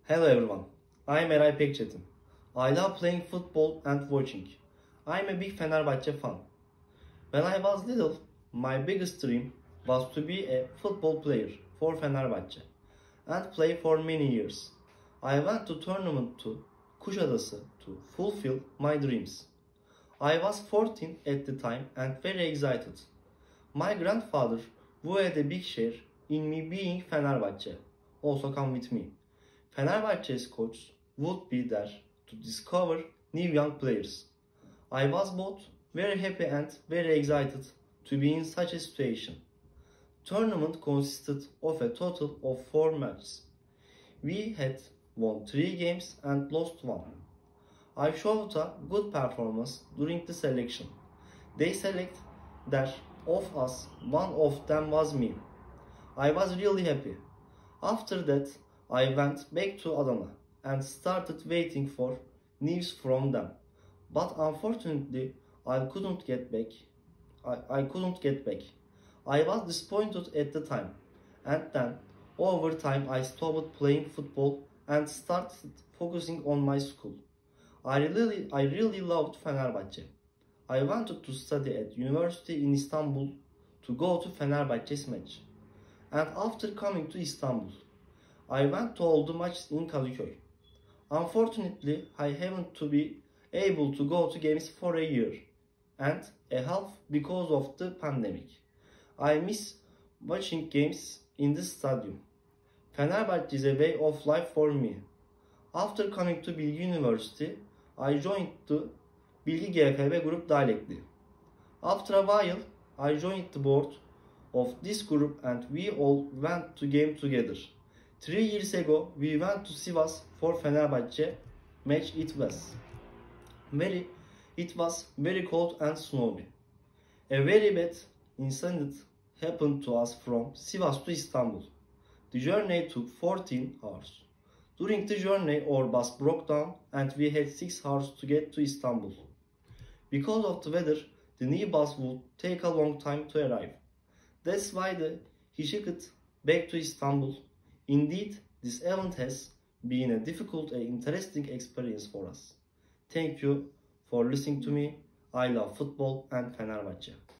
Hello everyone, I'm Eray Pekçetin. I love playing football and watching. I'm a big Fenerbahçe fan. When I was little, my biggest dream was to be a football player for Fenerbahçe and play for many years. I went to tournament to Kuşadası to fulfill my dreams. I was 14 at the time and very excited. My grandfather, who had a big share in me being Fenerbahçe, also come with me. Fenerbahçe's coach would be there to discover new young players. I was both very happy and very excited to be in such a situation. Tournament consisted of a total of 4 matches. We had won 3 games and lost 1. I showed a good performance during the selection. They select there of us, one of them was me. I was really happy. After that, I went back to Adana and started waiting for news from them. But unfortunately, I couldn't get back. I was disappointed at the time. And then, over time, I stopped playing football and started focusing on my school. I really loved Fenerbahçe. I wanted to study at university in Istanbul to go to Fenerbahçe's match. And after coming to Istanbul, I went to all the matches in Kadıköy. Unfortunately, I haven't to be able to go to games for a year and a half because of the pandemic. I miss watching games in the stadium. Fenerbahçe is a way of life for me. After coming to Bilgi University, I joined the Bilgi GFB group directly. After a while, I joined the board of this group and we all went to game together. 3 years ago, we went to Sivas for Fenerbahçe match. It was very cold and snowy. A very bad incident happened to us from Sivas to Istanbul. The journey took 14 hours. During the journey, our bus broke down and we had 6 hours to get to Istanbul. Because of the weather, the new bus would take a long time to arrive. That's why the hitchhiked back to Istanbul. Indeed, this event has been a difficult and interesting experience for us. Thank you for listening to me. I love football and Fenerbahçe.